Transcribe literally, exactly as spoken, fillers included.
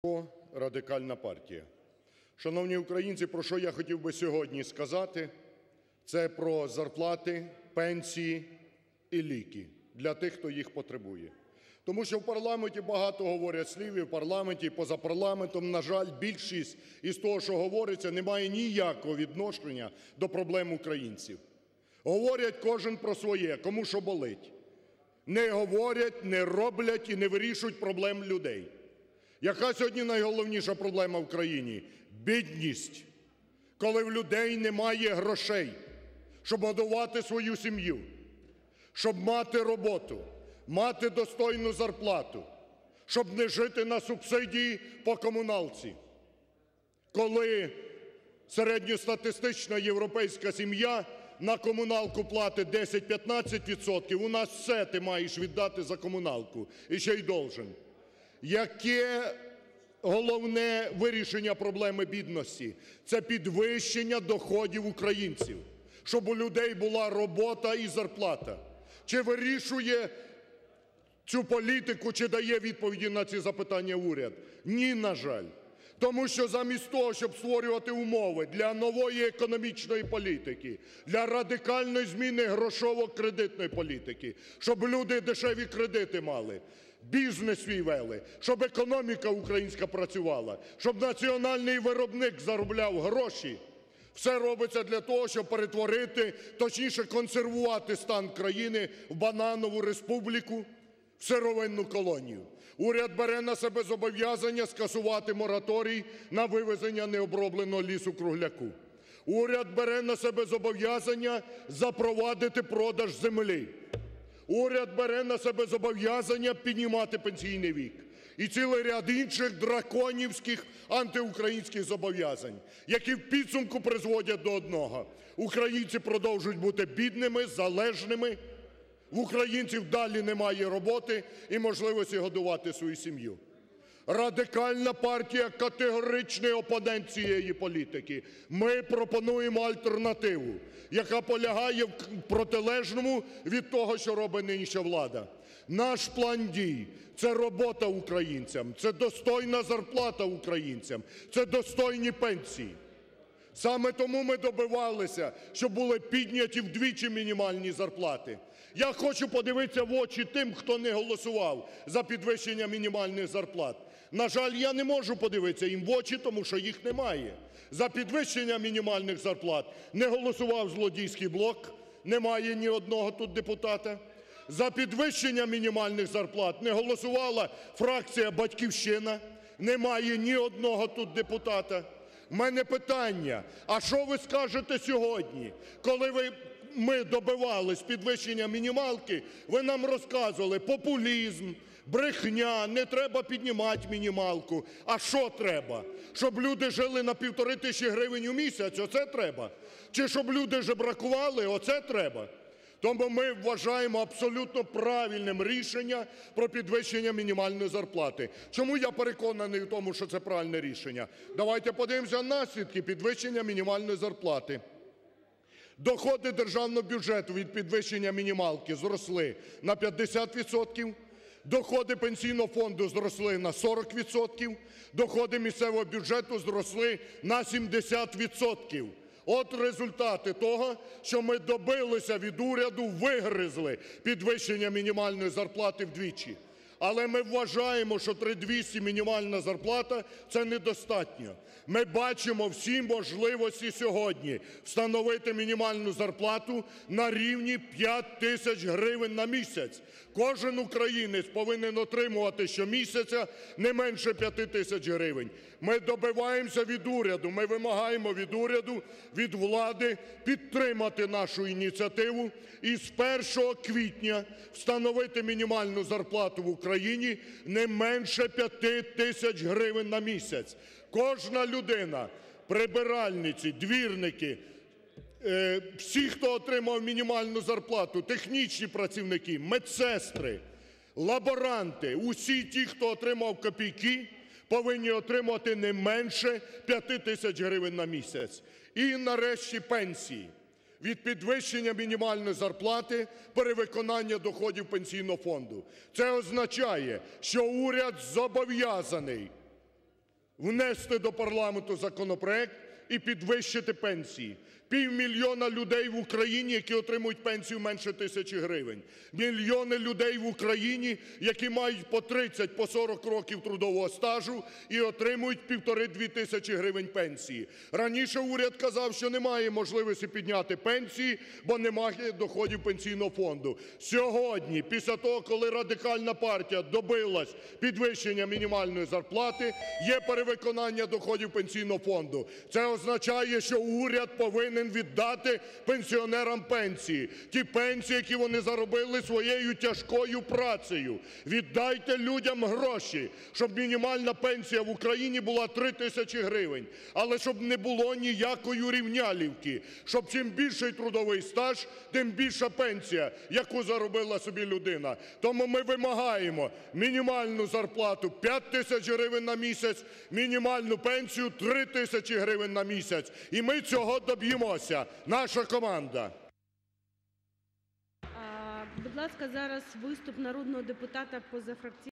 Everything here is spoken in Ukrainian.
Радикальна партія. Шановні українці, про що я хотів би сьогодні сказати, це про зарплати, пенсії і ліки для тих, хто їх потребує. Тому що в парламенті багато говорять слів, і в парламенті, і поза парламентом, на жаль, більшість із того, що говориться, не має ніякого відношення до проблем українців. Говорять кожен про своє, кому що болить. Не говорять, не роблять і не вирішують проблем людей. Яка сьогодні найголовніша проблема в країні? Бідність. Коли в людей немає грошей, щоб годувати свою сім'ю, щоб мати роботу, мати достойну зарплату, щоб не жити на субсидії по комуналці. Коли середньостатистична європейська сім'я на комуналку платить десять-п'ятнадцять відсотків, у нас все ти маєш віддати за комуналку, і ще й должен. Яке головне вирішення проблеми бідності? Це підвищення доходів українців, щоб у людей була робота і зарплата. Чи вирішує цю політику, чи дає відповіді на ці запитання уряд? Ні, на жаль. Тому що замість того, щоб створювати умови для нової економічної політики, для радикальної зміни грошово-кредитної політики, щоб люди дешеві кредити мали, бізнес свій вели, щоб економіка українська працювала, щоб національний виробник заробляв гроші, все робиться для того, щоб перетворити, точніше консервувати стан країни в бананову республіку, в сировинну колонію. Уряд бере на себе зобов'язання скасувати мораторій на вивезення необробленого лісу-кругляку. Уряд бере на себе зобов'язання запровадити продаж землі. Уряд бере на себе зобов'язання піднімати пенсійний вік. І цілий ряд інших драконівських антиукраїнських зобов'язань, які в підсумку призводять до одного. Українці продовжують бути бідними, залежними, в українців далі немає роботи і можливості годувати свою сім'ю. Радикальна партія – категоричний опонент цієї політики. Ми пропонуємо альтернативу, яка полягає в протилежному від того, що робить нинішня влада. Наш план дій – це робота українцям, це достойна зарплата українцям, це достойні пенсії. Саме тому ми добивалися, щоб були підняті вдвічі мінімальні зарплати. Я хочу подивитися в очі тим, хто не голосував за підвищення мінімальних зарплат. На жаль, я не можу подивитися їм в очі, тому що їх немає. За підвищення мінімальних зарплат не голосував злодійський блок, немає ні одного тут депутата. За підвищення мінімальних зарплат не голосувала фракція "Батьківщина", немає ні одного тут депутата. У мене питання, а що ви скажете сьогодні, коли ви, ми добивались підвищення мінімалки, ви нам розказували популізм, брехня, не треба піднімати мінімалку. А що треба? Щоб люди жили на півтори тисячі гривень у місяць, оце треба? Чи щоб люди жебракували, оце треба? Тому ми вважаємо абсолютно правильним рішення про підвищення мінімальної зарплати. Чому я переконаний в тому, що це правильне рішення? Давайте подивимося наслідки підвищення мінімальної зарплати. Доходи державного бюджету від підвищення мінімалки зросли на п'ятдесят відсотків, доходи Пенсійного фонду зросли на сорок відсотків, доходи місцевого бюджету зросли на сімдесят відсотків. От результати того, що ми добилися від уряду, вигризли підвищення мінімальної зарплати вдвічі. Але ми вважаємо, що три тисячі двісті мінімальна зарплата – це недостатньо. Ми бачимо всі можливості сьогодні встановити мінімальну зарплату на рівні п'ять тисяч гривень на місяць. Кожен українець повинен отримувати щомісяця не менше п'яти тисяч гривень. Ми добиваємося від уряду, ми вимагаємо від уряду, від влади підтримати нашу ініціативу і з першого квітня встановити мінімальну зарплату в Україні не менше п'яти тисяч гривень на місяць. Кожна людина, прибиральниці, двірники, всі, хто отримав мінімальну зарплату, технічні працівники, медсестри, лаборанти, усі ті, хто отримав копійки, повинні отримувати не менше п'яти тисяч гривень на місяць. І нарешті пенсії. від підвищення мінімальної зарплати, перевиконання доходів Пенсійного фонду. Це означає, що уряд зобов'язаний внести до парламенту законопроект і підвищити пенсії. Півмільйона людей в Україні, які отримують пенсію менше тисячі гривень. Мільйони людей в Україні, які мають по тридцять, по сорок років трудового стажу і отримують півтори-дві тисячі гривень пенсії. Раніше уряд казав, що немає можливості підняти пенсії, бо немає доходів Пенсійного фонду. Сьогодні, після того, коли Радикальна партія добилась підвищення мінімальної зарплати, є перевиконання доходів Пенсійного фонду. Це означає, що уряд повинен віддати пенсіонерам пенсії. Ті пенсії, які вони заробили своєю тяжкою працею. Віддайте людям гроші, щоб мінімальна пенсія в Україні була три тисячі гривень. Але щоб не було ніякої урівнялівки. Щоб чим більший трудовий стаж, тим більша пенсія, яку заробила собі людина. Тому ми вимагаємо мінімальну зарплату п'ять тисяч гривень на місяць, мінімальну пенсію три тисячі гривень на місяць. І ми цього доб'ємося. Наша команда. А, будь ласка, зараз виступ народного депутата позафракційного